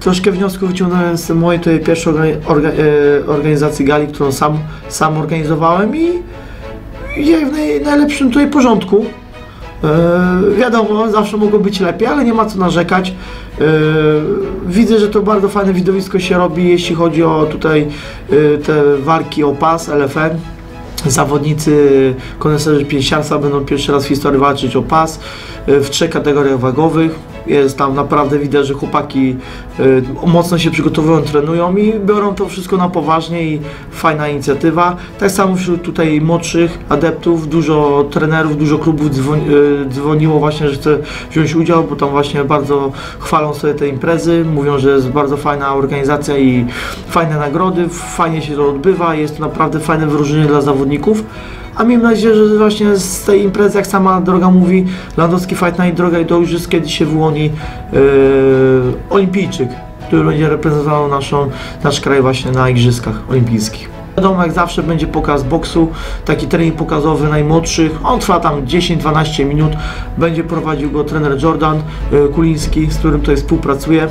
troszkę wniosków wyciągnąłem z mojej tej pierwszej organizacji gali, którą sam organizowałem i w najlepszym tutaj porządku. Wiadomo, zawsze mogło być lepiej, ale nie ma co narzekać. Widzę, że to bardzo fajne widowisko się robi, jeśli chodzi o tutaj te walki o pas LFN. Zawodnicy koneserzy pięściarstwa będą pierwszy raz w historii walczyć o pas w 3 kategoriach wagowych. Jest tam naprawdę widać, że chłopaki mocno się przygotowują, trenują i biorą to wszystko na poważnie i fajna inicjatywa. Tak samo wśród tutaj młodszych adeptów, dużo trenerów, dużo klubów dzwoniło właśnie, że chce wziąć udział, bo tam właśnie bardzo chwalą sobie te imprezy, mówią, że jest bardzo fajna organizacja i fajne nagrody, fajnie się to odbywa, jest to naprawdę fajne wyróżnienie dla zawodników. A miejmy nadzieję, że właśnie z tej imprezy, jak sama droga mówi, Landowski Fight Night, droga do igrzysk, kiedy się wyłoni olimpijczyk, który będzie reprezentował nasz kraj właśnie na igrzyskach olimpijskich. Wiadomo, jak zawsze będzie pokaz boksu, taki trening pokazowy najmłodszych, on trwa tam 10-12 minut, będzie prowadził go trener Jordan Kuliński, z którym tutaj współpracuję.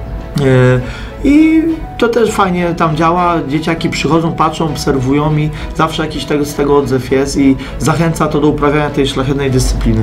I to też fajnie tam działa, dzieciaki przychodzą, patrzą, obserwują i zawsze jakiś z tego odzew jest i zachęca to do uprawiania tej szlachetnej dyscypliny.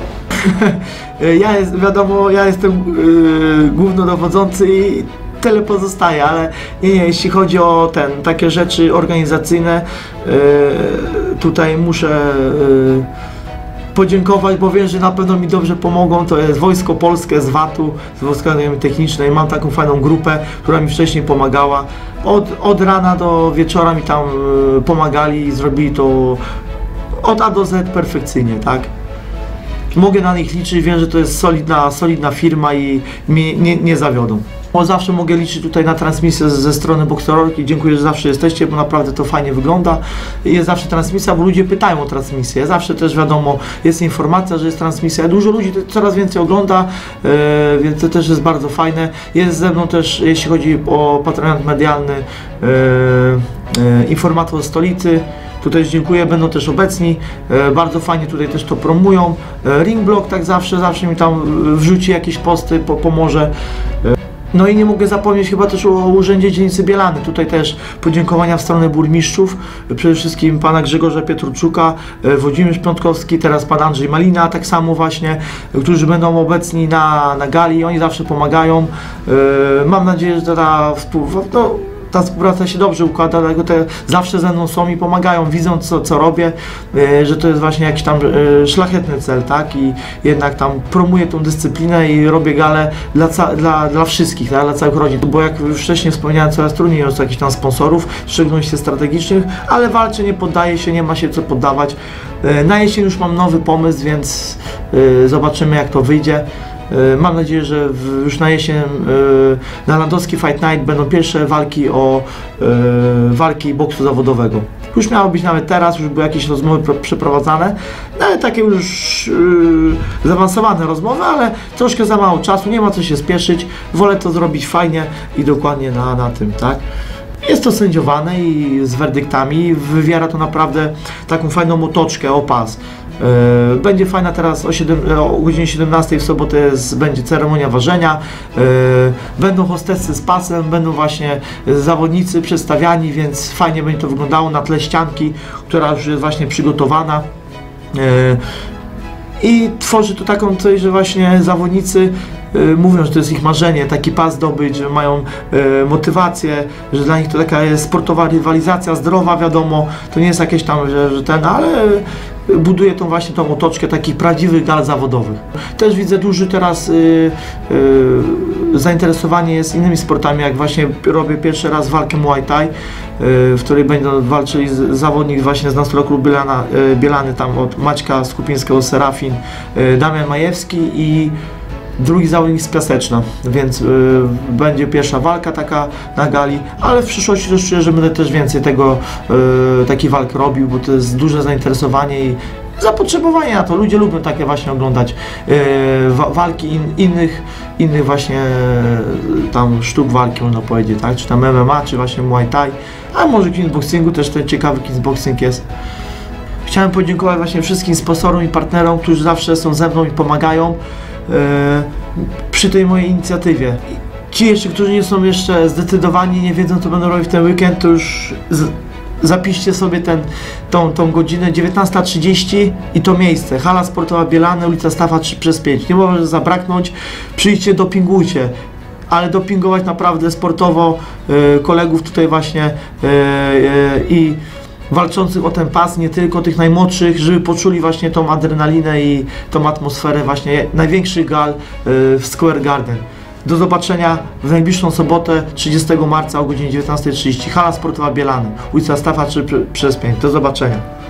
Wiadomo, ja jestem głównodowodzący i tyle pozostaje, ale nie, jeśli chodzi o takie rzeczy organizacyjne, tutaj muszę podziękować, bo wiem, że na pewno mi dobrze pomogą. To jest Wojsko Polskie z VAT-u, z Wojska Akademii Technicznej. Mam taką fajną grupę, która mi wcześniej pomagała. Od rana do wieczora mi tam pomagali i zrobili to od A do Z perfekcyjnie, tak? Mogę na nich liczyć, wiem, że to jest solidna firma i mnie nie zawiodą. Zawsze mogę liczyć tutaj na transmisję ze strony Boxerolki. Dziękuję, że zawsze jesteście, bo naprawdę to fajnie wygląda. Jest zawsze transmisja, bo ludzie pytają o transmisję. Zawsze też wiadomo, jest informacja, że jest transmisja. Dużo ludzi coraz więcej ogląda, więc to też jest bardzo fajne. Jest ze mną też, jeśli chodzi o patronat medialny, informator stolicy. Tutaj dziękuję, będą też obecni, bardzo fajnie tutaj też to promują. Ringblock tak zawsze mi tam wrzuci jakieś posty, pomoże. No i nie mogę zapomnieć chyba też o Urzędzie Dzielnicy Bielany. Tutaj też podziękowania w stronę burmistrzów, przede wszystkim pana Grzegorza Pietruczuka, Włodzimierz Piątkowski, teraz pan Andrzej Malina, tak samo właśnie, którzy będą obecni na gali, oni zawsze pomagają. Mam nadzieję, że ta współpraca się dobrze układa, dlatego zawsze ze mną są i pomagają, widzą co robię, że to jest właśnie jakiś tam szlachetny cel, tak? I jednak tam promuję tą dyscyplinę i robię galę dla wszystkich, tak? Dla całych rodzin. Bo jak już wcześniej wspomniałem, coraz trudniej jest jakichś tam sponsorów, w szczególności strategicznych, ale walczę, nie poddaję się, nie ma się co poddawać. Na jesień już mam nowy pomysł, więc zobaczymy, jak to wyjdzie. Mam nadzieję, że już na jesień na Landowski Fight Night będą pierwsze walki boksu zawodowego. Już miało być nawet teraz, już były jakieś rozmowy przeprowadzane, ale takie już zaawansowane rozmowy, ale troszkę za mało czasu, nie ma co się spieszyć, wolę to zrobić fajnie i dokładnie na tym, tak? Jest to sędziowane i z werdyktami, wywiera to naprawdę taką fajną otoczkę o pas. Będzie fajna teraz o godzinie 17 w sobotę będzie ceremonia ważenia, będą hostessy z pasem, będą właśnie zawodnicy przedstawiani, więc fajnie będzie to wyglądało na tle ścianki, która już jest właśnie przygotowana. I tworzy to taką coś, że właśnie zawodnicy mówią, że to jest ich marzenie, taki pas zdobyć, że mają motywację, że dla nich to taka jest sportowa rywalizacja, zdrowa, wiadomo, to nie jest jakieś tam, ale buduje tą właśnie tą otoczkę takich prawdziwych gal zawodowych. Też widzę duży teraz zainteresowanie jest innymi sportami, jak właśnie robię pierwszy raz walkę Muay Thai, w której będą walczyli zawodnik właśnie z Nastroklu Bielany, tam od Maćka Skupińskiego, Serafin, Damian Majewski i drugi zawodnik z Piaseczna, więc będzie pierwsza walka taka na gali, ale w przyszłości też czuję, że będę też więcej takich walk robił, bo to jest duże zainteresowanie i zapotrzebowanie na to. Ludzie lubią takie właśnie oglądać walki innych właśnie tam sztuk walki, można powiedzieć, tak? Czy tam MMA, czy właśnie Muay Thai, a może kickboxingu też ten ciekawy kickboxing jest. Chciałem podziękować właśnie wszystkim sponsorom i partnerom, którzy zawsze są ze mną i pomagają przy tej mojej inicjatywie. Ci jeszcze, którzy nie są jeszcze zdecydowani, nie wiedzą, co będą robić w ten weekend, to już zapiszcie sobie tą godzinę, 19:30 i to miejsce. Hala Sportowa Bielany, ulica Stafa 3/5. Nie może zabraknąć, przyjdźcie, dopingujcie. Ale dopingować naprawdę sportowo kolegów tutaj właśnie i walczących o ten pas, nie tylko tych najmłodszych, żeby poczuli właśnie tą adrenalinę i tą atmosferę właśnie największych gal w Square Garden. Do zobaczenia w najbliższą sobotę, 30 marca o godzinie 19:30. Hala Sportowa Bielany, ulica Stafa 3/5. Do zobaczenia.